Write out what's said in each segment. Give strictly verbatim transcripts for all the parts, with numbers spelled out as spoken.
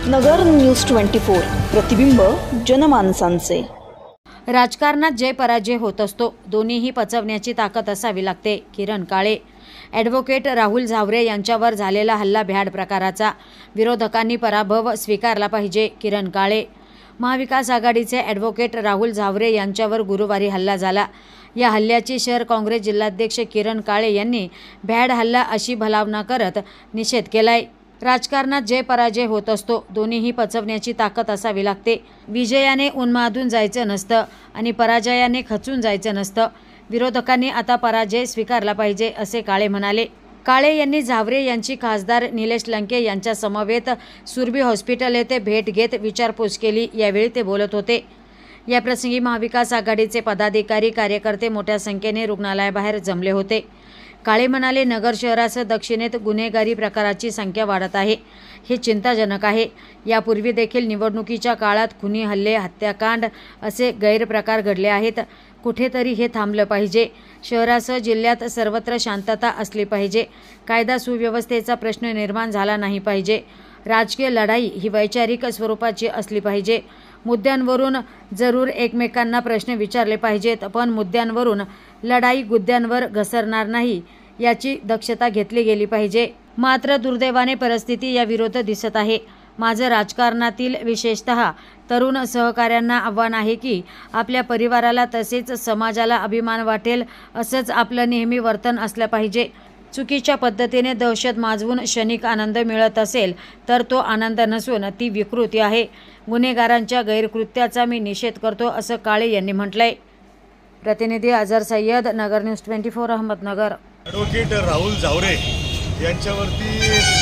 नगर news twenty four, प्रतिबिंब जनमानसांचे। राजकारणात जय पराजय होत असतो, दोन्हीही पचवण्याची ताकद असावी लागते। किरण काळे। ॲडव्होकेट राहुल झावरे यांच्यावर झालेला हल्ला भ्याड प्रकाराचा, विरोधकांनी पराभव स्वीकारला पाहिजे। किरण काळे। महाविकास आघाडीचे ॲडव्होकेट राहुल झावरे यांच्यावर गुरुवारी हल्ला झाला। या हल्ल्याची शहर काँग्रेस जिल्हाध्यक्ष किरण काळे यांनी भ्याड हल्ला अशी भलावना करत निषेध केलाय। राजकारणात जय पराजय होत असतो, दोन्हीही पचवण्याची ताकद असावी लागते। विजयाने उन्मादून जायचं नसतं आणि पराजयाने खचून जायचं नसतं। विरोधकांनी आता पराजय स्वीकारला पाहिजे, असे काळे म्हणाले। काळे यांनी झावरे यांची खासदार निलेश लंके यांच्या समवेत सुरभी हॉस्पिटल येथे भेट घेत विचारपूस केली। यावेळी ते बोलत होते। याप्रसंगी महाविकास आघाडीचे पदाधिकारी, कार्यकर्ते मोठ्या संख्येने रुग्णालयाबाहेर जमले होते। काळे म्हणाले, नगर शहरासह दक्षिणेत गुन्हेगारी प्रकाराची संख्या वाढत आहे, हे चिंताजनक आहे। यापूर्वी देखील निवडणुकीच्या काळात खुनी हल्ले, हत्याकांड असे गैरप्रकार घडले आहेत। कुठेतरी हे थांबलं पाहिजे। शहरासह जिल्ह्यात सर्वत्र शांतता असली पाहिजे। कायदा सुव्यवस्थेचा प्रश्न निर्माण झाला नाही पाहिजे। राजकीय लढाई ही वैचारिक स्वरूपाची असली पाहिजे। मुद्द्यांवरून जरूर एकमेकांना प्रश्न विचारले पाहिजेत, पण मुद्द्यांवरून लढाई गुद्द्यांवर घसरणार नाही याची दक्षता घेतली गेली पाहिजे। मात्र दुर्दैवाने परिस्थिती या विरोध दिसत आहे। माझं राजकारणातील विशेषतः तरुण सहकाऱ्यांना आव्हान आहे की आपल्या परिवाराला तसेच समाजाला अभिमान वाटेल असंच आपलं नेहमी वर्तन असलं पाहिजे। चुकीच्या पद्धतीने दहशत माजवून क्षणिक आनंद मिळत असेल तर तो आनंद नसून ती विकृती आहे। गुन्हेगारांच्या गैरकृत्याचा मी निषेध करतो, असं काळे यांनी म्हटलंय। प्रतिनिधी Azhar Sayyad, Nagar news twenty four, Ahmednagar. Advocate Rahul Zaware यांच्यावरती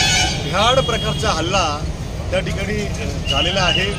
भ्याड प्रकारचा हल्ला त्या ठिकाणी झालेला आहे।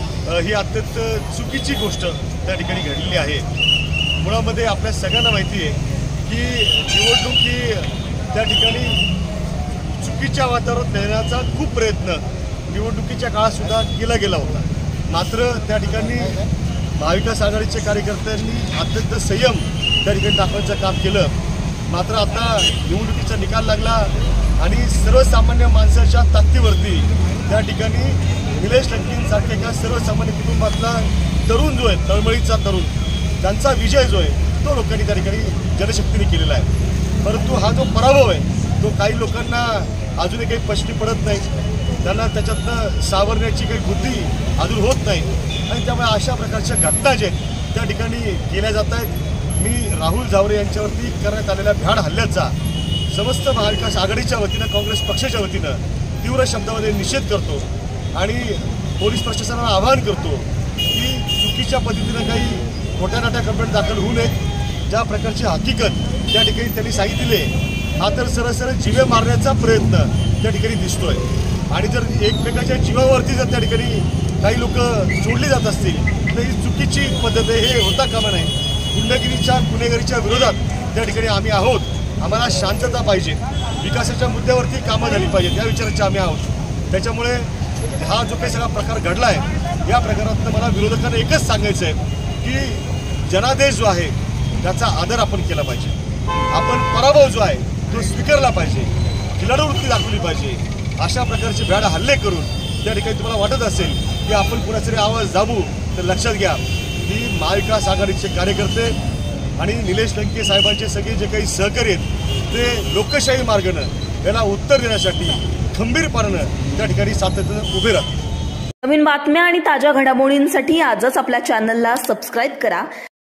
ही अत्यंत चुकीची गोष्ट त्या ठिकाणी घडलेली आहे। मुळामध्ये आपल्या सगळ्यांना माहिती आहे की निवडणूक ही त्या ठिकाणी चुकीच्या वातावरणात नेण्याचा खूप प्रयत्न निवडणुकीच्या काळात सुद्धा केला गेला होता। मात्र त्या ठिकाणी महाविकास आघाडीच्या कार्यकर्त्यांनी अत्यंत संयम त्या ठिकाणी दाखवायचं काम केलं। मात्र आता निवडणुकीचा निकाल लागला आणि सर्वसामान्य माणसाच्या ताकदीवरती त्या ठिकाणी निलेश लंकेंसारख्या एका सर्वसामान्य कुटुंबातला तरुण जो आहे, तळमळीचा तरुण, त्यांचा विजय जो आहे तो लोकांनी त्या ठिकाणी जनशक्तीने केलेला आहे। परंतु हा जो पराभव आहे तो काही लोकांना अजूनही काही स्पष्टी पडत नाही, त्यांना त्याच्यातनं सावरण्याची काही बुद्धी अजून होत नाही आणि त्यामुळे अशा प्रकारच्या घटना ज्या आहेत त्या ठिकाणी केल्या जात आहेत। मी राहुल झावरे यांच्यावरती करण्यात आलेल्या भ्याड हल्ल्याचा समस्त महाविकास आघाडीच्या वतीनं, काँग्रेस पक्षाच्या वतीनं तीव्र शब्दामध्ये निषेध करतो आणि पोलीस प्रशासनाला आवाहन करतो की चुकीच्या पद्धतीनं काही खोट्या नाट्या कंप्लेंट दाखल होऊ नयेत। ज्या प्रकारची हकीकत त्या ठिकाणी त्यांनी सांगितली आहे, हा तर सरसर जीवे मारण्याचा प्रयत्न त्या ठिकाणी दिसतोय आणि जर एकमेकाच्या जीवावरती जर त्या ठिकाणी काही लोक सोडली जात असतील तर ही चुकीची पद्धत आहे, हे होता कामा नाही। गुंडगिरीच्या, गुन्हेगारीच्या विरोधात त्या ठिकाणी आम्ही आहोत। आम्हाला शांतता पाहिजे, विकासाच्या मुद्द्यावरती कामं झाली पाहिजेत, या विचाराचे आम्ही आहोत। त्याच्यामुळे हा जो काही सगळा प्रकार घडला आहे या प्रकारात मला विरोधकांना एकच सांगायचं आहे की जनादेश जो आहे त्याचा आदर आपण केला पाहिजे। आपण पराभव जो आहे तो स्वीकारला पाहिजे, खिलाडू वृत्ती दाखवली पाहिजे। अशा प्रकारचे भ्याड हल्ले करून त्या ठिकाणी तुम्हाला वाटत असेल की आपण कुणाचे आवाज दाबू, तर लक्षात घ्या की महाविकास आघाडीचे कार्यकर्ते आणि निलेश लंके साहेबांचे सगळे जे काही सहकारी आहेत ते लोकशाही मार्गानं याला उत्तर देण्यासाठी खंबीरपणानं त्या ठिकाणी सातत्यानं उभे राहतात। नवीन बातम्या आणि ताज्या घडामोडींसाठी आजच आपल्या चॅनलला सबस्क्राईब करा।